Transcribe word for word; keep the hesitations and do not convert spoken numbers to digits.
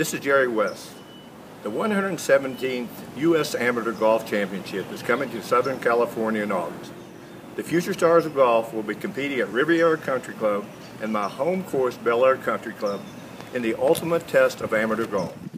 This is Jerry West. The one hundred seventeenth U S Amateur Golf Championship is coming to Southern California in August. The future stars of golf will be competing at Riviera Country Club and my home course, Bel-Air Country Club, in the ultimate test of amateur golf.